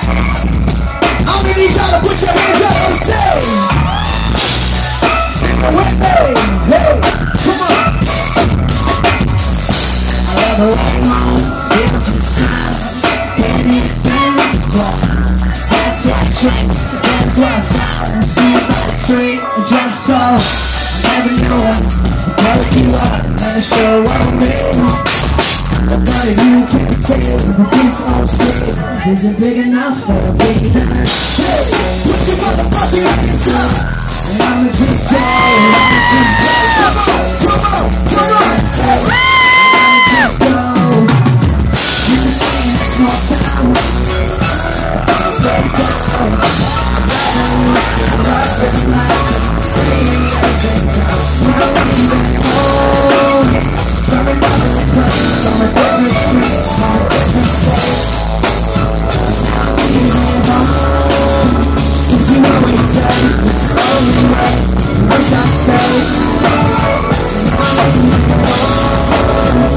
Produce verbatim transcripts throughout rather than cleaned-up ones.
I'm gonna need y'all to put your hands up on stage. Sing with me. Hey, come on. I love the way mom feels inside. And it seems fun. That's what tricks, that's what fun. See by the tree, and just so I never knew it. But you up, and sure won't be. None of you can feel the piece on street isn't big enough for a big night. Hey, put your motherfucking hands up. And I'ma just go, and I'ma just go. Come on, come on, come on. Say, I'ma just go. You can sing this more time. I'll break down. I'm looking up at the lights and singing everything down. We're leaving home from another place, on a different street, on a different state. I'm leaving home, cause you always say it's the only way. Wish I say I'm leaving home.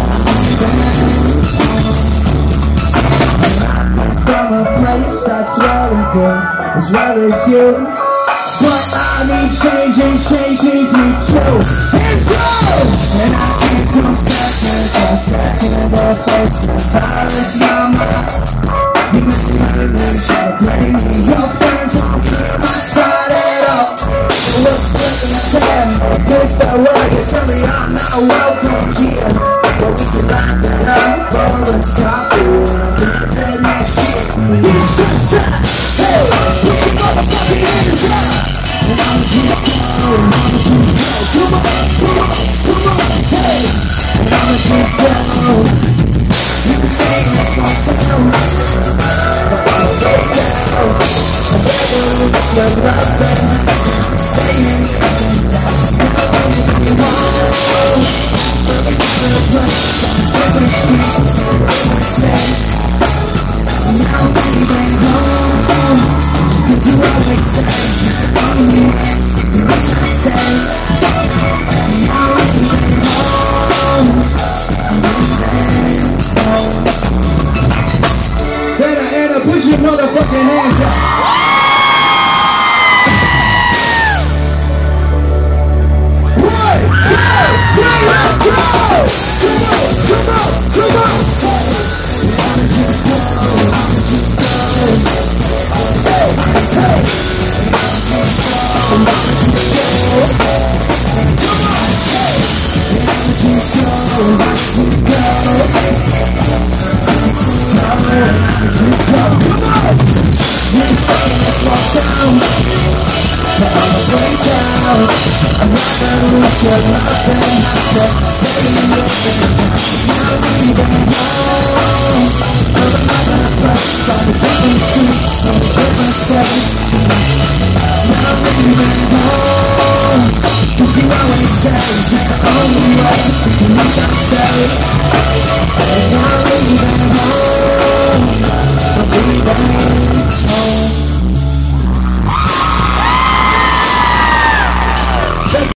From a place that's really good, as well as you. But I need change and change needs me too. Hands up! And I can't do seconds for a second or face the virus mama. You must be living, try to blame me. Your friends won't hear my side at all. Look good in the head, good farewell. You tell me I'm not welcome here, but we can lock that up for a coffee. I said that shit, you should stop. Hey, put your motherfucking hands up. And I'ma just go, and I'ma just go. Come on, come on, come on, hey. And I'ma just go. You can say that's my town, but I'll go down. And never miss your love, and I'm staying down. Now I'm leaving home, from another place, on a different street, on a different state. Now I'm leaving home, cause you always say it's the only way. You wish I say, now I'm leaving home. I'm leaving home. Santa Ana, put your motherfucking hands up. One, two, three, let's go! Come on, come on, come on! I'ma just go, I'ma just go. Hey, hey! I'ma just go. Come on, hey! I'ma just go, I'ma just go. I'ma just go. Come on! You can say let's walk down, but I'ma break down. I'm not gonna lose your love, and I said stay in your face. Now I'm leaving home, from another place, on a different street, on a different state. Now I'm leaving home, cause you always say it's the only way. You wish I say